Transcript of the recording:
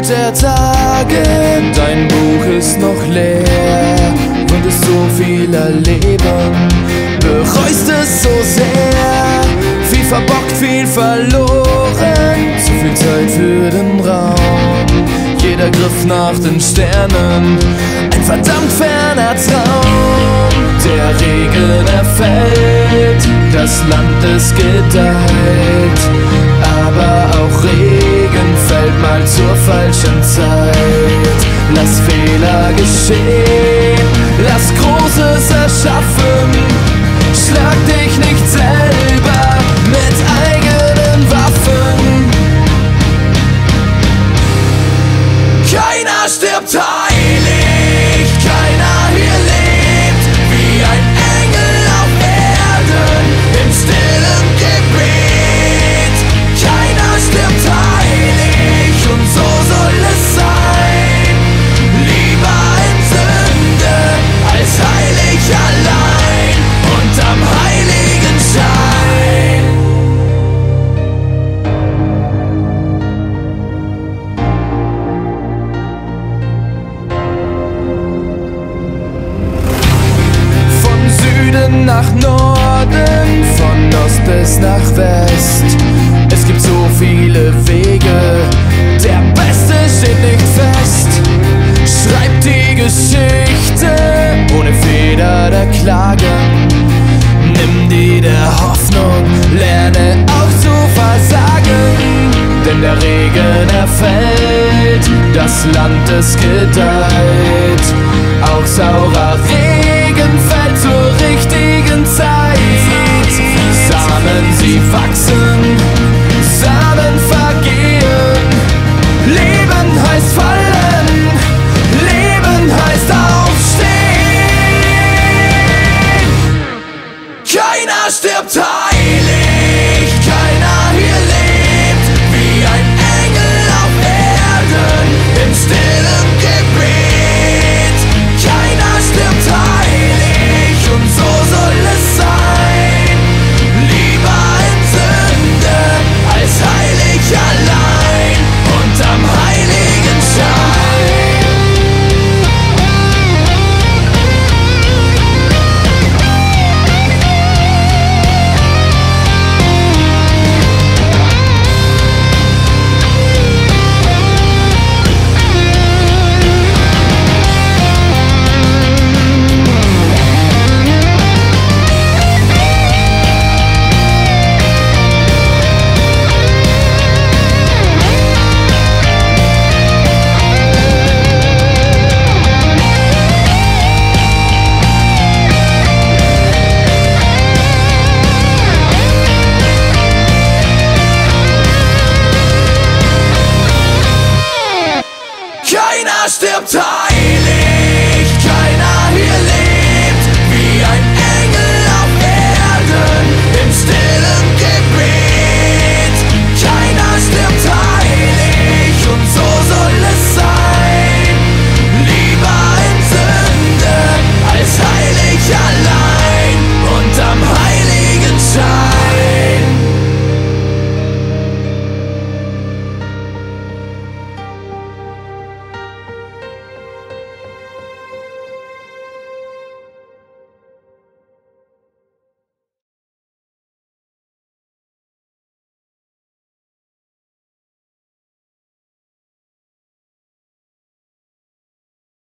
der Tage, dein Buch ist noch leer. Konntest so viel erleben, bereust es so sehr. Viel verbockt, viel verloren, zu viel Zeit für den Raum. Jeder griff nach den Sternen, ein verdammt ferner Traum. Der Regen erfällt, das Land ist gedeiht, aber auch Regen fällt mal zur falschen Zeit. Lass Fehler geschehen, lass Großes erschaffen, schlag dich nicht selber mit eigenen Waffen. Keiner stirbt heilig, keiner hier lebt wie ein Engel auf Erden im stillen Gebet. Keiner stirbt heilig und so soll es sein. Lieber in Sünde als heilig allein unterm heiligen Schein. Nach Norden, von Ost bis nach West. Es gibt so viele Wege, der Beste steht nicht fest. Schreib die Geschichte ohne Feder der Klagen. Nimm dir der Hoffnung, lerne auch zu versagen. Denn der Regen erfällt, das Land ist gedeiht. Auch saurer Regen fällt zur richtigen Zeit. Samen, sie wachsen, Samen vergehen. Leben heißt fallen, Leben heißt aufstehen. Keiner stirbt heilig, keiner hier lebt wie ein Engel auf Erden im stillen Gebet. Keiner stirbt heilig und so soll es sein. Lieber in Sünde als heilig allein unterm heiligen Schein. Keiner stirbt heilig.